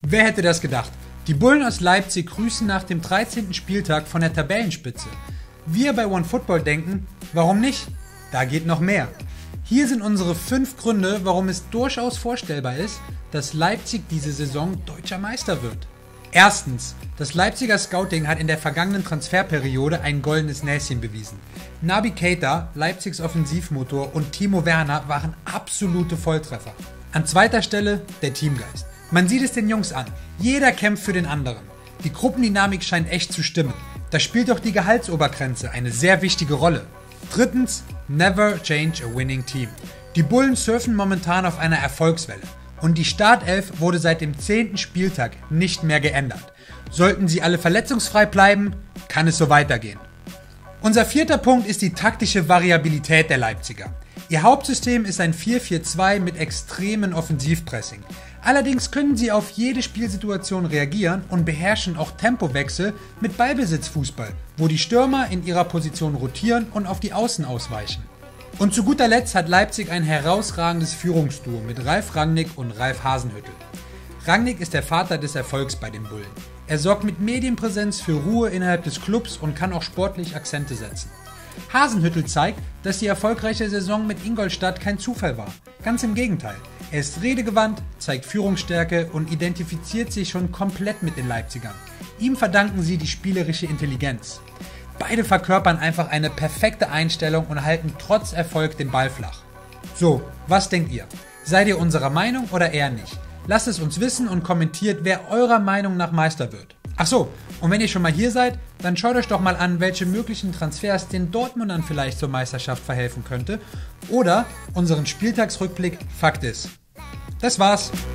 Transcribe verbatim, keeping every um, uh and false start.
Wer hätte das gedacht? Die Bullen aus Leipzig grüßen nach dem dreizehnten Spieltag von der Tabellenspitze. Wir bei OneFootball denken, warum nicht? Da geht noch mehr. Hier sind unsere fünf Gründe, warum es durchaus vorstellbar ist, dass Leipzig diese Saison deutscher Meister wird. Erstens, das Leipziger Scouting hat in der vergangenen Transferperiode ein goldenes Näschen bewiesen. Naby Keita, Leipzigs Offensivmotor, und Timo Werner waren absolute Volltreffer. An zweiter Stelle der Teamgeist. Man sieht es den Jungs an. Jeder kämpft für den anderen. Die Gruppendynamik scheint echt zu stimmen. Da spielt auch die Gehaltsobergrenze eine sehr wichtige Rolle. Drittens, never change a winning team. Die Bullen surfen momentan auf einer Erfolgswelle. Und die Startelf wurde seit dem zehnten Spieltag nicht mehr geändert. Sollten sie alle verletzungsfrei bleiben, kann es so weitergehen. Unser vierter Punkt ist die taktische Variabilität der Leipziger. Ihr Hauptsystem ist ein vier vier zwei mit extremen Offensivpressing. Allerdings können sie auf jede Spielsituation reagieren und beherrschen auch Tempowechsel mit Ballbesitzfußball, wo die Stürmer in ihrer Position rotieren und auf die Außen ausweichen. Und zu guter Letzt hat Leipzig ein herausragendes Führungsduo mit Ralf Rangnick und Ralf Hasenhüttl. Rangnick ist der Vater des Erfolgs bei den Bullen. Er sorgt mit Medienpräsenz für Ruhe innerhalb des Clubs und kann auch sportlich Akzente setzen. Hasenhüttl zeigt, dass die erfolgreiche Saison mit Ingolstadt kein Zufall war. Ganz im Gegenteil. Er ist redegewandt, zeigt Führungsstärke und identifiziert sich schon komplett mit den Leipzigern. Ihm verdanken sie die spielerische Intelligenz. Beide verkörpern einfach eine perfekte Einstellung und halten trotz Erfolg den Ball flach. So, was denkt ihr? Seid ihr unserer Meinung oder eher nicht? Lasst es uns wissen und kommentiert, wer eurer Meinung nach Meister wird. Ach so, und wenn ihr schon mal hier seid, dann schaut euch doch mal an, welche möglichen Transfers den Dortmundern vielleicht zur Meisterschaft verhelfen könnte oder unseren Spieltagsrückblick Fakt ist. Das war's.